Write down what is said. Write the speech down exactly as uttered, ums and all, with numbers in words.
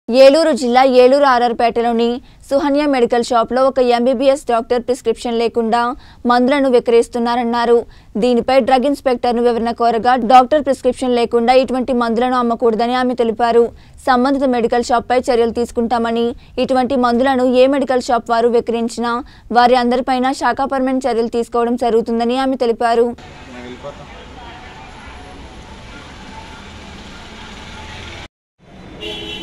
ఏలూరు జిల్లా ఏలూరు ఆర్ఆర్పేటలోని సుహన్య మెడికల్ షాప్లో ఒక ఎంబీబీఎస్ డాక్టర్ ప్రిస్క్రిప్షన్ లేకుండా మందులను విక్రయిస్తున్నారన్నారు. దీనిపై డ్రగ్ ఇన్స్పెక్టర్ను వివరణ కోరగా డాక్టర్ ప్రిస్క్రిప్షన్ లేకుండా ఇటువంటి మందులను అమ్మకూడదని ఆమె తెలిపారు. సంబంధిత మెడికల్ షాప్పై చర్యలు తీసుకుంటామని, ఇటువంటి మందులను ఏ మెడికల్ షాప్ వారు విక్రయించినా వారి అందరిపైన శాఖాపరమైన చర్యలు తీసుకోవడం జరుగుతుందని ఆమె తెలిపారు. Thank you.